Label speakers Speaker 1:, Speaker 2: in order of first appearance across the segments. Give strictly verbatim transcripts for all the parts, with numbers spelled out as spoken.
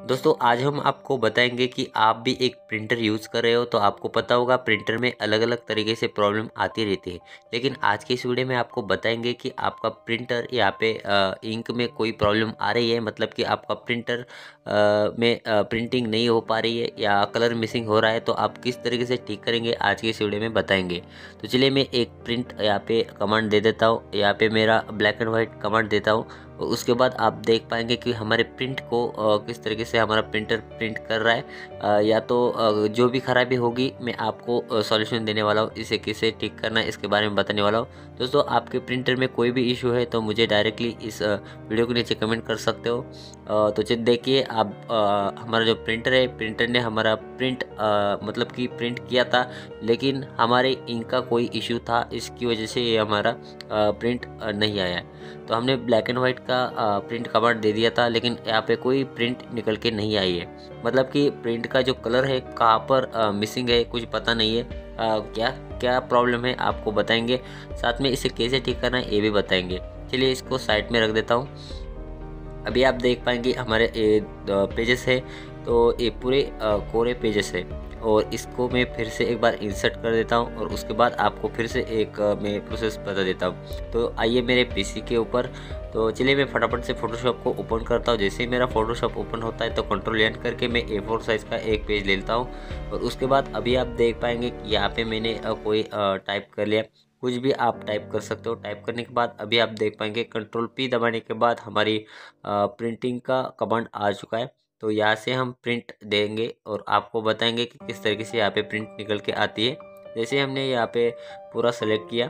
Speaker 1: दोस्तों आज हम आपको बताएंगे कि आप भी एक प्रिंटर यूज़ कर रहे हो तो आपको पता होगा प्रिंटर में अलग अलग तरीके से प्रॉब्लम आती रहती है। लेकिन आज की इस वीडियो में आपको बताएंगे कि आपका प्रिंटर यहाँ पे इंक में कोई प्रॉब्लम आ रही है, मतलब कि आपका प्रिंटर आ, में आ, प्रिंटिंग नहीं हो पा रही है या कलर मिसिंग हो रहा है, तो आप किस तरीके से ठीक करेंगे आज की इस वीडियो में बताएंगे। तो चलिए मैं एक प्रिंट यहाँ पे कमांड दे देता हूँ। यहाँ पे मेरा ब्लैक एंड वाइट कमांड देता हूँ। उसके बाद आप देख पाएंगे कि हमारे प्रिंट को आ, किस तरीके से हमारा प्रिंटर प्रिंट कर रहा है। आ, या तो आ, जो भी खराबी होगी मैं आपको सॉल्यूशन देने वाला हूँ, इसे किसे ठीक करना है इसके बारे में बताने वाला हूँ। दोस्तों आपके प्रिंटर में कोई भी इशू है तो मुझे डायरेक्टली इस वीडियो के नीचे कमेंट कर सकते हो। आ, तो चलिए देखिए, आप आ, हमारा जो प्रिंटर है, प्रिंटर ने हमारा प्रिंट आ, मतलब कि प्रिंट किया था, लेकिन हमारे इंक का कोई इशू था, इसकी वजह से ये हमारा आ, प्रिंट आ, नहीं आया। तो हमने ब्लैक एंड वाइट का आ, प्रिंट कमांड दे दिया था, लेकिन यहाँ पे कोई प्रिंट निकल के नहीं आई है। मतलब कि प्रिंट का जो कलर है कहाँ पर आ, मिसिंग है कुछ पता नहीं है। आ, क्या क्या प्रॉब्लम है आपको बताएंगे, साथ में इसे कैसे ठीक करना है ये भी बताएंगे। चलिए इसको साइड में रख देता हूँ। अभी आप देख पाएंगे हमारे पेजेस है, तो ये पूरे कोरे पेजेस है, और इसको मैं फिर से एक बार इंसर्ट कर देता हूँ और उसके बाद आपको फिर से एक मैं प्रोसेस बता देता हूँ। तो आइए मेरे पीसी के ऊपर, तो चलिए मैं फटाफट से फोटोशॉप को ओपन करता हूँ। जैसे ही मेरा फोटोशॉप ओपन होता है तो कंट्रोल एन करके मैं ए फोर साइज़ का एक पेज ले लेता हूँ। और उसके बाद अभी आप देख पाएंगे कि यहाँ पे मैंने कोई टाइप कर लिया, कुछ भी आप टाइप कर सकते हो। टाइप करने के बाद अभी आप देख पाएंगे कंट्रोल पी दबाने के बाद हमारी प्रिंटिंग का कमांड आ चुका है। तो यहाँ से हम प्रिंट देंगे और आपको बताएंगे कि किस तरीके से यहाँ पे प्रिंट निकल के आती है। जैसे हमने यहाँ पे पूरा सेलेक्ट किया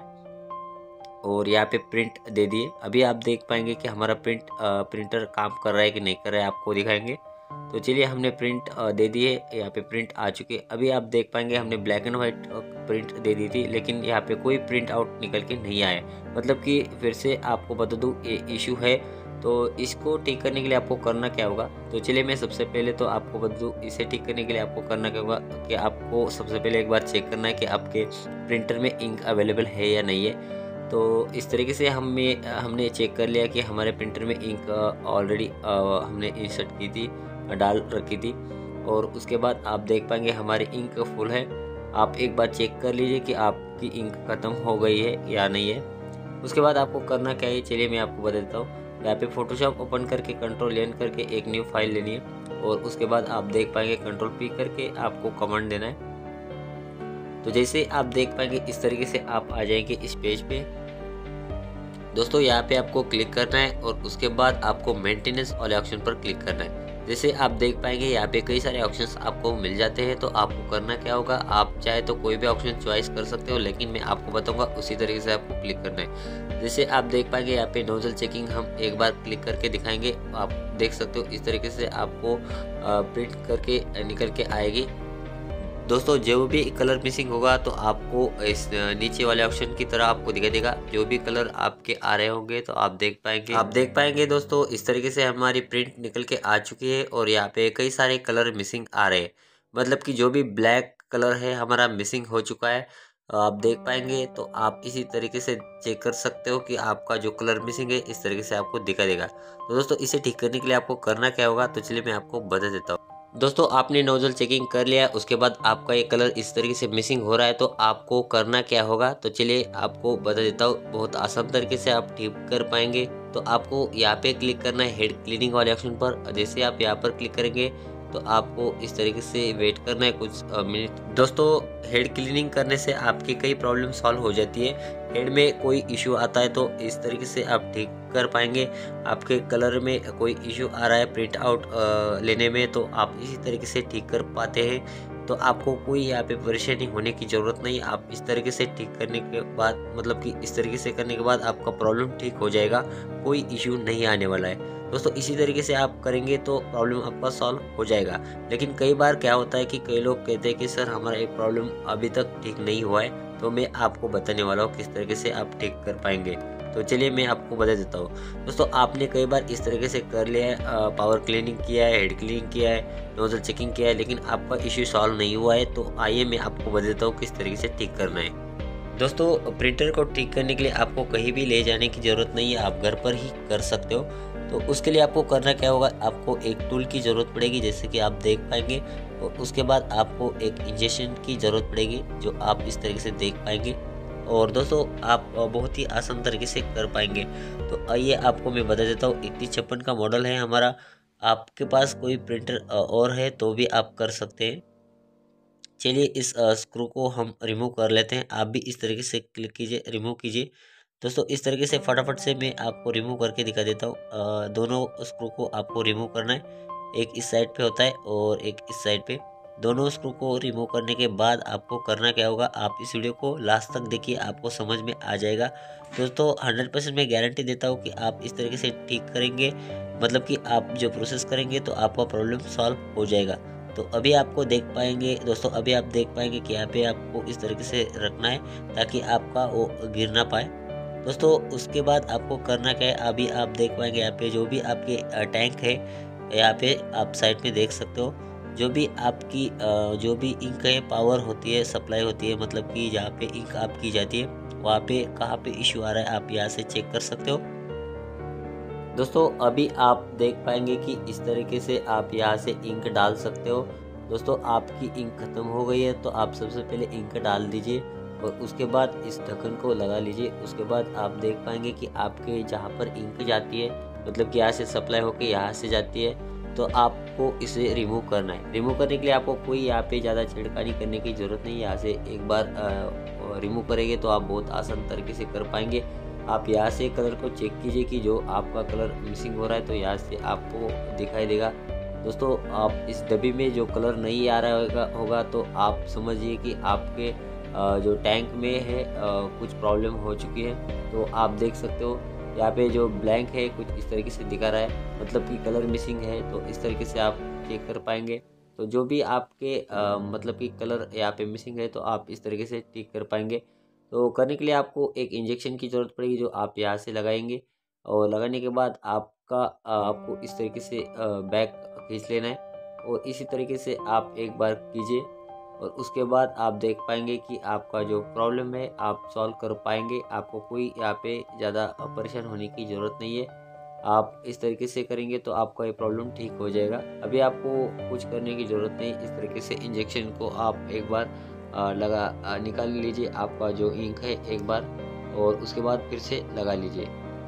Speaker 1: और यहाँ पे प्रिंट दे दिए, अभी आप देख पाएंगे कि हमारा प्रिंट प्रिंटर काम कर रहा है कि नहीं कर रहा है, आपको दिखाएंगे। तो चलिए हमने प्रिंट दे दी है, यहाँ पे प्रिंट आ चुकी है। अभी आप देख पाएंगे हमने ब्लैक एंड वाइट प्रिंट दे दी थी, लेकिन यहाँ पे कोई प्रिंट आउट निकल के नहीं आया। मतलब कि फिर से आपको बता दूँ ये इशू है। तो इसको ठीक करने के लिए आपको करना क्या होगा, तो चलिए मैं सबसे पहले तो आपको बता दूँ इसे ठीक करने के लिए आपको करना क्या होगा कि आपको सबसे पहले एक बार चेक करना है कि आपके प्रिंटर में इंक अवेलेबल है या नहीं है। तो इस तरीके से हमें हमने चेक कर लिया कि हमारे प्रिंटर में इंक ऑलरेडी हमने इंसर्ट की थी, डाल रखी थी। और उसके बाद आप देख पाएंगे हमारी इंक फुल है। आप एक बार चेक कर लीजिए कि आपकी इंक ख़त्म हो गई है या नहीं है। उसके बाद आपको करना क्या है, चलिए मैं आपको बता देता हूँ। यहाँ पे फोटोशॉप ओपन करके कंट्रोल एन करके एक न्यू फाइल लेनी है, और उसके बाद आप देख पाएंगे कंट्रोल पी करके आपको कमांड देना है। तो जैसे आप देख पाएंगे इस तरीके से आप आ जाएंगे इस पेज पे। दोस्तों यहाँ पे आपको क्लिक करना है और उसके बाद आपको मेंटेनेंस वाले ऑप्शन पर क्लिक करना है। जैसे आप देख पाएंगे यहाँ पे कई सारे ऑप्शंस आपको मिल जाते हैं। तो आपको करना क्या होगा, आप चाहे तो कोई भी ऑप्शन चॉइस कर सकते हो, लेकिन मैं आपको बताऊंगा उसी तरीके से आपको क्लिक करना है। जैसे आप देख पाएंगे यहाँ पे नोजल चेकिंग हम एक बार क्लिक करके दिखाएंगे। आप देख सकते हो इस तरीके से आपको प्रिंट करके निकल के आएगी। दोस्तों जो भी कलर मिसिंग होगा तो आपको इस नीचे वाले ऑप्शन की तरह आपको दिखाई देगा, जो भी कलर आपके आ रहे होंगे तो आप देख पाएंगे आप देख पाएंगे दोस्तों इस तरीके से हमारी प्रिंट निकल के आ चुकी है। और यहाँ पे कई सारे कलर मिसिंग आ रहे हैं, मतलब कि जो भी ब्लैक कलर है हमारा मिसिंग हो चुका है, आप देख पाएंगे। तो आप इसी तरीके से चेक कर सकते हो कि आपका जो कलर मिसिंग है इस तरीके से आपको दिखाई देगा। तो दोस्तों इसे ठीक करने के लिए आपको करना क्या होगा, तो चलिए मैं आपको बता देता हूँ। दोस्तों आपने नोजल चेकिंग कर लिया, उसके बाद आपका ये कलर इस तरीके से मिसिंग हो रहा है, तो आपको करना क्या होगा, तो चलिए आपको बता देता हूँ। बहुत आसान तरीके से आप ठीक कर पाएंगे। तो आपको यहाँ पे क्लिक करना है हेड क्लीनिंग वाले ऑप्शन पर। जैसे आप यहाँ पर क्लिक करेंगे तो आपको इस तरीके से वेट करना है कुछ मिनट। दोस्तों हेड क्लीनिंग करने से आपकी कई प्रॉब्लम सॉल्व हो जाती है। हेड में कोई इशू आता है तो इस तरीके से आप ठीक कर पाएंगे। आपके कलर में कोई इशू आ रहा है प्रिंट आउट लेने में, तो आप इसी तरीके से ठीक कर पाते हैं। तो आपको कोई यहाँ पे परेशानी होने की ज़रूरत नहीं। आप इस तरीके से ठीक करने के बाद, मतलब कि इस तरीके से करने के बाद आपका प्रॉब्लम ठीक हो जाएगा, कोई इशू नहीं आने वाला है। दोस्तों इसी तरीके से आप करेंगे तो प्रॉब्लम आपका सॉल्व हो जाएगा। लेकिन कई बार क्या होता है कि कई लोग कहते हैं कि सर हमारा एक प्रॉब्लम अभी तक ठीक नहीं हुआ है, तो मैं आपको बताने वाला हूँ किस तरीके से आप ठीक कर पाएंगे। तो चलिए मैं आपको बता देता हूँ। दोस्तों आपने कई बार इस तरीके से कर लिया है, पावर क्लीनिंग किया है, हेड क्लीनिंग किया है, नोजल चेकिंग किया है, लेकिन आपका इश्यू सॉल्व नहीं हुआ है। तो आइए मैं आपको बता देता हूँ किस तरीके से ठीक करना है। दोस्तों प्रिंटर को ठीक करने के लिए आपको कहीं भी ले जाने की ज़रूरत नहीं है, आप घर पर ही कर सकते हो। तो उसके लिए आपको करना क्या होगा, आपको एक टूल की ज़रूरत पड़ेगी जैसे कि आप देख पाएंगे। और उसके बाद आपको एक इंजेक्शन की ज़रूरत पड़ेगी जो आप इस तरीके से देख पाएंगे। और दोस्तों आप बहुत ही आसान तरीके से कर पाएंगे। तो आइए आपको मैं बता देता हूँ, इक्कीस छप्पन का मॉडल है हमारा। आपके पास कोई प्रिंटर और है तो भी आप कर सकते हैं। चलिए इस स्क्रू को हम रिमूव कर लेते हैं। आप भी इस तरीके से क्लिक कीजिए, रिमूव कीजिए। दोस्तों इस तरीके से फटाफट से मैं आपको रिमूव करके दिखा देता हूँ। दोनों स्क्रू को आपको रिमूव करना है, एक इस साइड पे होता है और एक इस साइड पे। दोनों स्क्रू को रिमूव करने के बाद आपको करना क्या होगा, आप इस वीडियो को लास्ट तक देखिए, आपको समझ में आ जाएगा। दोस्तों हंड्रेड परसेंट मैं गारंटी देता हूँ कि आप इस तरीके से ठीक करेंगे, मतलब कि आप जो प्रोसेस करेंगे तो आपका प्रॉब्लम सॉल्व हो जाएगा। तो अभी आपको देख पाएंगे दोस्तों, अभी आप देख पाएंगे कि यहाँ पे आपको इस तरीके से रखना है ताकि आपका वो गिर ना पाए। दोस्तों उसके बाद आपको करना क्या है, अभी आप देख पाएंगे यहाँ पे जो भी आपके टैंक है, यहाँ पे आप साइड में देख सकते हो, जो भी आपकी जो भी इंक है पावर होती है, सप्लाई होती है, मतलब कि जहाँ पे इंक आप की जाती है वहाँ पे कहाँ पे इश्यू आ रहा है आप यहाँ से चेक कर सकते हो। दोस्तों अभी आप देख पाएंगे कि इस तरीके से आप यहाँ से इंक डाल सकते हो। दोस्तों आपकी इंक खत्म हो गई है तो आप सबसे पहले इंक डाल दीजिए और उसके बाद इस ढक्कन को लगा लीजिए। उसके बाद आप देख पाएंगे कि आपके जहाँ पर इंक जाती है, मतलब कि यहाँ से सप्लाई होकर यहाँ से जाती है, तो आपको इसे रिमूव करना है। रिमूव करने के लिए आपको कोई यहाँ पे ज़्यादा छिड़कानी करने की ज़रूरत नहीं है। यहाँ से एक बार रिमूव करेंगे तो आप बहुत आसान तरीके से कर पाएंगे। आप यहाँ से कलर को चेक कीजिए कि जो आपका कलर मिसिंग हो रहा है तो यहाँ से आपको दिखाई देगा। दोस्तों आप इस डब्बी में जो कलर नहीं आ रहा होगा होगा तो आप समझिए कि आपके जो टैंक में है कुछ प्रॉब्लम हो चुकी है। तो आप देख सकते हो यहाँ पे जो ब्लैंक है कुछ इस तरीके से दिखा रहा है, मतलब कि कलर मिसिंग है। तो इस तरीके से आप चेक कर पाएंगे। तो जो भी आपके आ, मतलब कि कलर यहाँ पे मिसिंग है तो आप इस तरीके से ठीक कर पाएंगे। तो करने के लिए आपको एक इंजेक्शन की ज़रूरत पड़ेगी जो आप यहाँ से लगाएंगे। और लगाने के बाद आपका आपको इस तरीके से बैक खींच लेना है और इसी तरीके से आप एक बार कीजिए और उसके बाद आप देख पाएंगे कि आपका जो प्रॉब्लम है आप सॉल्व कर पाएंगे। आपको कोई यहाँ पे ज़्यादा परेशान होने की ज़रूरत नहीं है। आप इस तरीके से करेंगे तो आपका ये प्रॉब्लम ठीक हो जाएगा। अभी आपको कुछ करने की ज़रूरत नहीं, इस तरीके से इंजेक्शन को आप एक बार लगा निकाल लीजिए आपका जो इंक है एक बार, और उसके बाद फिर से लगा लीजिए।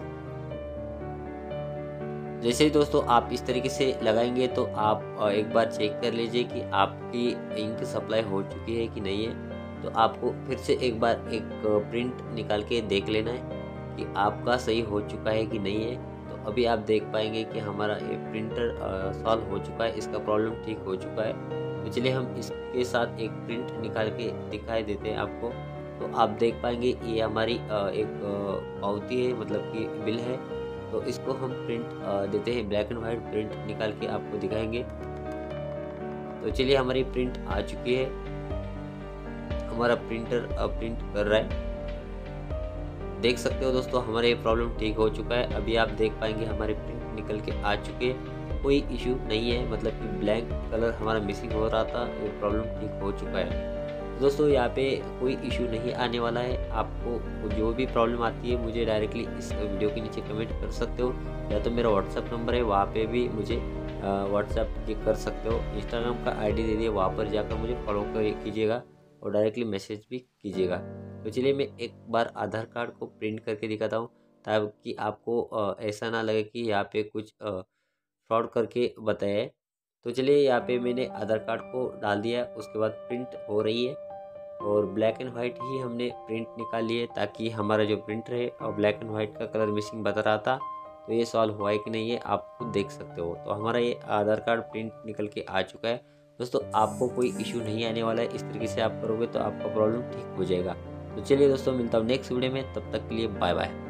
Speaker 1: जैसे ही दोस्तों आप इस तरीके से लगाएंगे तो आप एक बार चेक कर लीजिए कि आपकी इंक सप्लाई हो चुकी है कि नहीं है। तो आपको फिर से एक बार एक प्रिंट निकाल के देख लेना है कि आपका सही हो चुका है कि नहीं है। तो अभी आप देख पाएंगे कि हमारा ये प्रिंटर सॉल्व हो चुका है, इसका प्रॉब्लम ठीक हो चुका है। तो चलिए हम इसके साथ एक प्रिंट निकाल के दिखाई देते हैं आपको। तो आप देख पाएंगे ये हमारी एक पावती है, मतलब कि बिल है। तो इसको हम प्रिंट देते हैं, ब्लैक एंड वाइट प्रिंट निकाल के आपको दिखाएंगे। तो चलिए हमारी प्रिंट आ चुकी है, हमारा प्रिंटर प्रिंट कर रहा है। देख सकते हो दोस्तों हमारे प्रॉब्लम ठीक हो चुका है। अभी आप देख पाएंगे हमारे प्रिंट निकल के आ चुके हैं, कोई इशू नहीं है, मतलब कि ब्लैंक कलर हमारा मिसिंग हो रहा था, ये प्रॉब्लम ठीक हो चुका है। दोस्तों यहाँ पे कोई इशू नहीं आने वाला है। आपको जो भी प्रॉब्लम आती है मुझे डायरेक्टली इस वीडियो के नीचे कमेंट कर सकते हो, या तो मेरा व्हाट्सअप नंबर है वहाँ पे भी मुझे व्हाट्सअप कर सकते हो। इंस्टाग्राम का आईडी दे दिए, वहाँ पर जाकर मुझे फॉलो कीजिएगा और डायरेक्टली मैसेज भी कीजिएगा। तो चलिए मैं एक बार आधार कार्ड को प्रिंट करके दिखाता हूँ ताकि आपको ऐसा ना लगे कि यहाँ पे कुछ फ्रॉड करके बताया है। तो चलिए यहाँ पे मैंने आधार कार्ड को डाल दिया, उसके बाद प्रिंट हो रही है और ब्लैक एंड वाइट ही हमने प्रिंट निकाल लिए ताकि हमारा जो प्रिंटर है और ब्लैक एंड वाइट का कलर मिसिंग बता रहा था। तो ये सॉल्व हुआ है कि नहीं है आप खुद देख सकते हो। तो हमारा ये आधार कार्ड प्रिंट निकल के आ चुका है। दोस्तों आपको कोई इशू नहीं आने वाला है, इस तरीके से आप करोगे तो आपका प्रॉब्लम ठीक हो जाएगा। तो चलिए दोस्तों मिलता हूँ नेक्स्ट वीडियो में, तब तक के लिए बाय बाय।